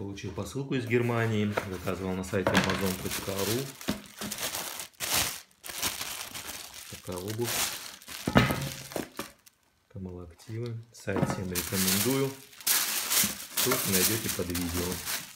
Получил посылку из Германии, заказывал на сайте amazon.ru. Такая обувь. Камал Активы. Сайт всем рекомендую. Ссылку найдете под видео.